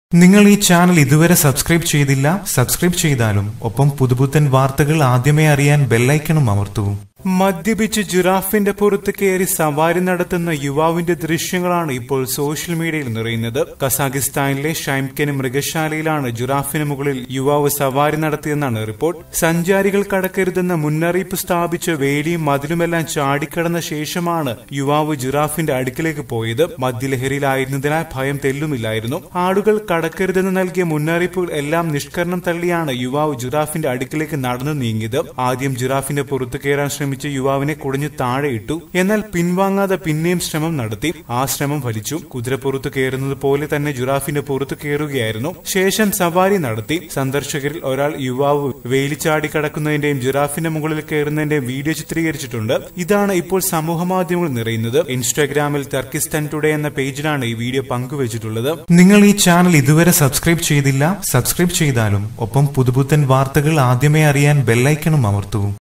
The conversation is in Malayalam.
നിങ്ങൾ ഈ ചാനൽ ഇതുവരെ സബ്സ്ക്രൈബ് ചെയ്തില്ല സബ്സ്ക്രൈബ് ചെയ്താലും ഒപ്പം പുതുപുത്തൻ വാർത്തകൾ ആദ്യമേ അറിയാൻ ബെൽ ഐക്കണും അമർത്തൂ. മദ്യപിച്ച് ജിറാഫിന്റെ പുറത്ത് കയറി സവാരി നടത്തുന്ന യുവാവിന്റെ ദൃശ്യങ്ങളാണ് ഇപ്പോൾ സോഷ്യൽ മീഡിയയിൽ നിറയുന്നത്. കസാഖിസ്ഥാനിലെ ഷൈംകെൻ മൃഗശാലയിലാണ് ജിറാഫിന് മുകളിൽ യുവാവ് സവാരി നടത്തിയെന്നാണ് റിപ്പോർട്ട്. സഞ്ചാരികൾ കടക്കരുതെന്ന മുന്നറിയിപ്പ് സ്ഥാപിച്ച വേലിയും മതിലുമെല്ലാം ചാടിക്കടന്ന ശേഷമാണ് യുവാവ് ജിറാഫിന്റെ അടുക്കിലേക്ക് പോയത്. മദ്യലഹരിയിലായിരുന്നതിനാൽ ഭയം തെല്ലുമില്ലായിരുന്നു. ആളുകൾ കടക്കരുതെന്ന് നൽകിയ മുന്നറിയിപ്പുകൾ എല്ലാം നിഷ്കരണം തള്ളിയാണ് യുവാവ് ജിറാഫിന്റെ അടുക്കിലേക്ക് നടന്നു നീങ്ങിയത്. ആദ്യം ജിറാഫിന്റെ പുറത്ത് കയറാൻ ശ്രമിച്ച യുവാവിനെ കുടഞ്ഞു താഴെയിട്ടു. എന്നാൽ പിൻവാങ്ങാതെ പിന്നെയും ശ്രമം നടത്തി. ആ ശ്രമം ഫലിച്ചു. കുതിരപ്പുറത്ത് കയറുന്നത് പോലെ തന്നെ ജിറാഫിന്റെ പുറത്ത് കയറുകയായിരുന്നു. ശേഷം സവാരി നടത്തി. സന്ദർശകരിൽ ഒരാൾ യുവാവ് വേലിച്ചാടി കടക്കുന്നതിന്റെയും ജിറാഫിന്റെ മുകളിൽ കയറുന്നതിന്റെയും വീഡിയോ ചിത്രീകരിച്ചിട്ടുണ്ട്. ഇതാണ് ഇപ്പോൾ സമൂഹമാധ്യമങ്ങൾ നിറയുന്നത്. ഇൻസ്റ്റാഗ്രാമിൽ ടർക്കിസ്ഥാൻ ടുഡേ എന്ന പേജിലാണ് ഈ വീഡിയോ പങ്കുവച്ചിട്ടുള്ളത്. നിങ്ങൾ ഈ ചാനൽ ഇതുവരെ സബ്സ്ക്രൈബ് ചെയ്തില്ല സബ്സ്ക്രൈബ് ചെയ്താലും ഒപ്പം പുതുപുത്തൻ വാർത്തകൾ ആദ്യമേ അറിയാൻ ബെൽ ഐക്കണും അമർത്തൂ.